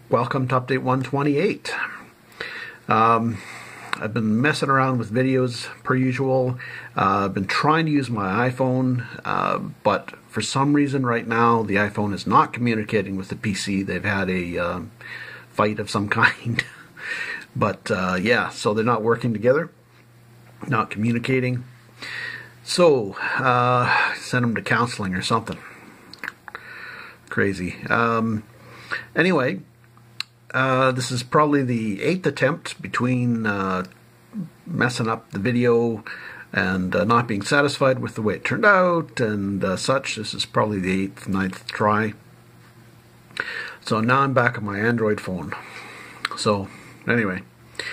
Welcome to Update 128. I've been messing around with videos per usual. I've been trying to use my iPhone, but for some reason right now the iPhone is not communicating with the PC. They've had a fight of some kind. But yeah, so they're not working together, not communicating. So, send them to counseling or something. Crazy. Anyway, this is probably the 8th attempt between messing up the video and not being satisfied with the way it turned out and such. This is probably the 8th, 9th try. So now I'm back on my Android phone. So, anyway.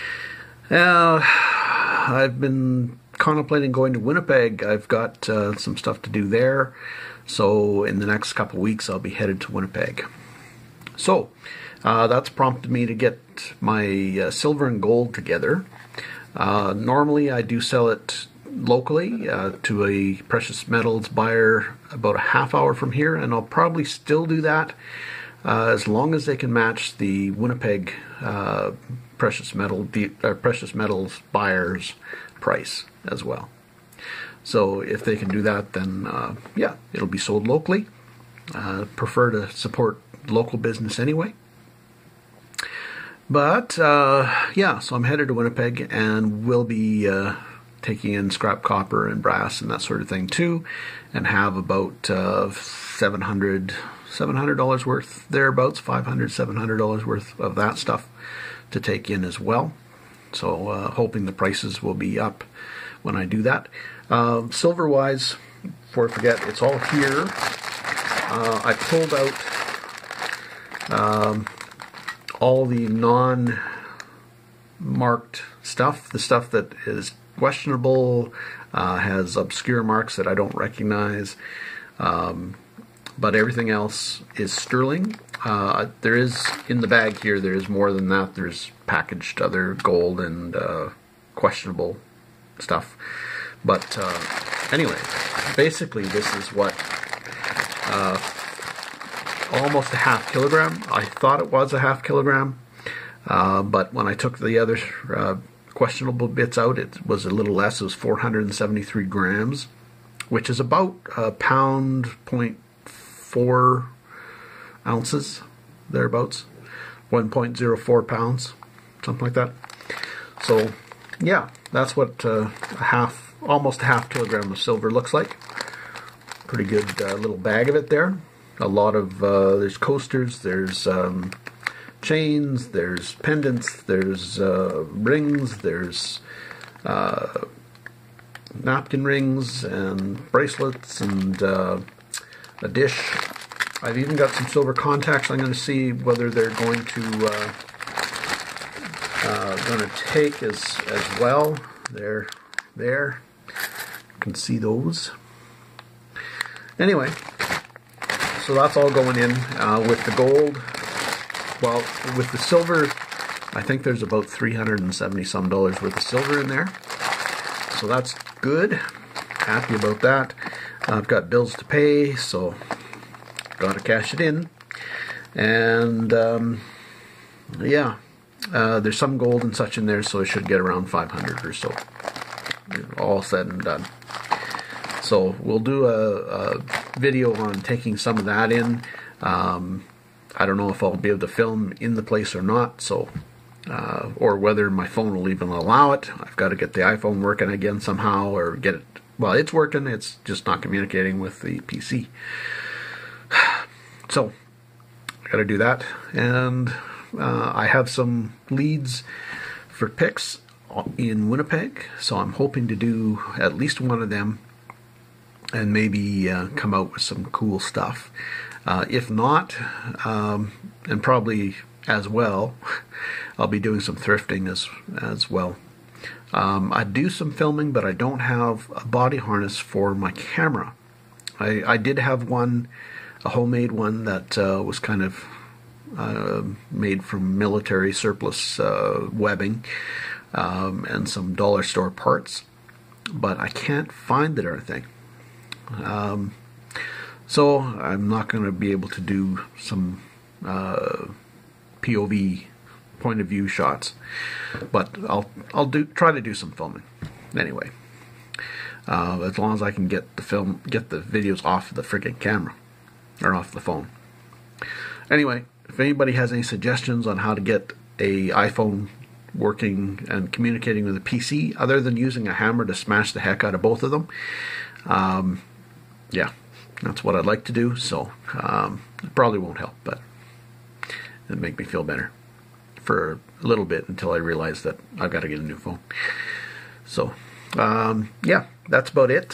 I've been contemplating going to Winnipeg. I've got some stuff to do there. So in the next couple of weeks I'll be headed to Winnipeg. So that's prompted me to get my silver and gold together. Normally I do sell it locally to a precious metals buyer about a half hour from here, and I'll probably still do that as long as they can match the Winnipeg precious metals buyer's price as well. So if they can do that, then yeah, it'll be sold locally. Prefer to support local business anyway. But yeah, so I'm headed to Winnipeg, and we'll be taking in scrap copper and brass and that sort of thing too, and have about $700 worth, thereabouts, $500, $700 worth of that stuff to take in as well. So hoping the prices will be up when I do that. Silver wise, before I forget, it's all here. I pulled out all the non-marked stuff, the stuff that is questionable, has obscure marks that I don't recognize, but everything else is sterling. There is, in the bag here, there is more than that. There's packaged other gold and questionable stuff. But anyway, basically this is what, almost a half kilogram. I thought it was a half kilogram, but when I took the other questionable bits out, it was a little less. It was 473 grams, which is about a pound, 0.4 ounces, thereabouts, 1.04 pounds, something like that. So yeah, that's what almost a half kilogram of silver looks like. Pretty good little bag of it there. A lot of, there's coasters, there's chains, there's pendants, there's rings, there's napkin rings and bracelets and a dish. I've even got some silver contacts. I'm going to see whether they're going to take as well. They're there. You can see those. Anyway, so that's all going in with the gold. Well, with the silver, I think there's about $370 some worth of silver in there. So that's good. Happy about that. I've got bills to pay, so gotta cash it in. And yeah, there's some gold and such in there, so I should get around 500 or so, all said and done. So we'll do a video on taking some of that in. I don't know if I'll be able to film in the place or not, so or whether my phone will even allow it. I've got to get the iPhone working again somehow, or get it, well, it's working, it's just not communicating with the PC. So I got to do that, and I have some leads for picks in Winnipeg, so I'm hoping to do at least one of them and maybe come out with some cool stuff. If not, and probably as well, I'll be doing some thrifting as well. I do some filming, but I don't have a body harness for my camera. I did have one, a homemade one that was kind of made from military surplus webbing and some dollar store parts, but I can't find the darn thing. So I'm not going to be able to do some POV, point of view shots. But I'll try to do some filming anyway. As long as I can get the videos off the friggin' camera or off the phone. Anyway, if anybody has any suggestions on how to get a iPhone working and communicating with a PC other than using a hammer to smash the heck out of both of them, yeah, that's what I'd like to do. So it probably won't help, but it'll make me feel better for a little bit until I realize that I've got to get a new phone. So yeah, that's about it.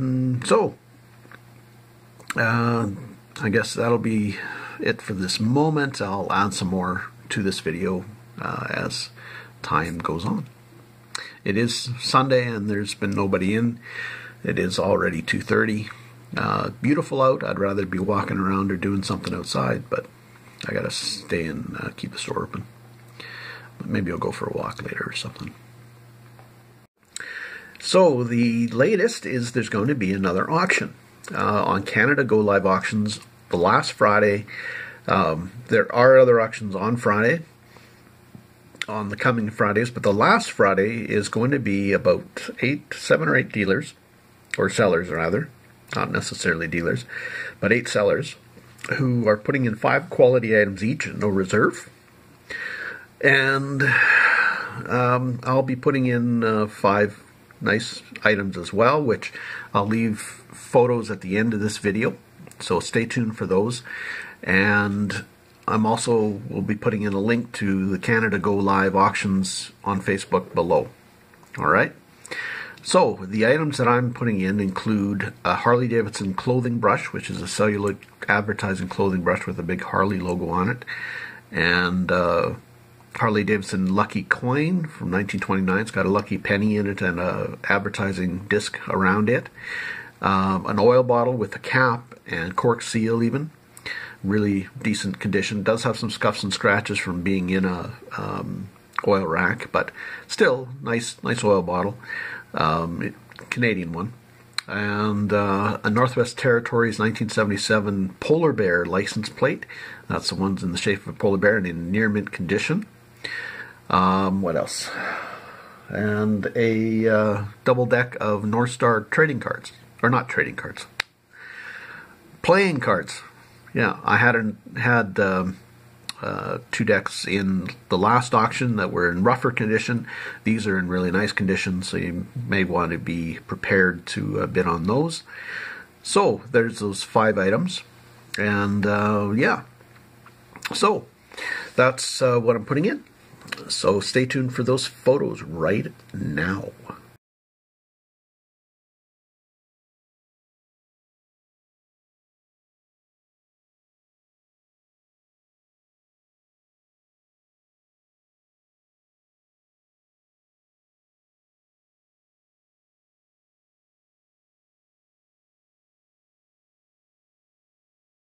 I guess that'll be it for this moment. I'll add some more to this video as time goes on. It is Sunday and there's been nobody in. It is already 2:30. Beautiful out. I'd rather be walking around or doing something outside, but I gotta stay and keep the store open. But maybe I'll go for a walk later or something. So the latest is there's going to be another auction on Canada Go Live Auctions the last Friday. There are other auctions on Friday, on the coming Fridays, but the last Friday is going to be about 7 or 8 dealers, or sellers rather, not necessarily dealers, but 8 sellers who are putting in 5 quality items each, no reserve. And I'll be putting in 5 nice items as well, which I'll leave photos at the end of this video, so stay tuned for those. And I'm also will be putting in a link to the Canada Go Live auctions on Facebook below. Alright, so the items that I'm putting in include a Harley Davidson clothing brush, which is a celluloid advertising clothing brush with a big Harley logo on it, and Harley Davidson Lucky Coin from 1929. It's got a lucky penny in it and a advertising disc around it. An oil bottle with a cap and cork seal even. Really decent condition. Does have some scuffs and scratches from being in a oil rack, but still nice oil bottle. Canadian one. And a Northwest Territories 1977 Polar Bear license plate. That's the ones in the shape of a polar bear and in near mint condition. What else? And a double deck of North Star trading cards. Or not trading cards. Playing cards. Yeah, I had 2 decks in the last auction that were in rougher condition. These are in really nice condition, so you may want to be prepared to bid on those. So there's those 5 items. And yeah, so that's what I'm putting in. So stay tuned for those photos right now.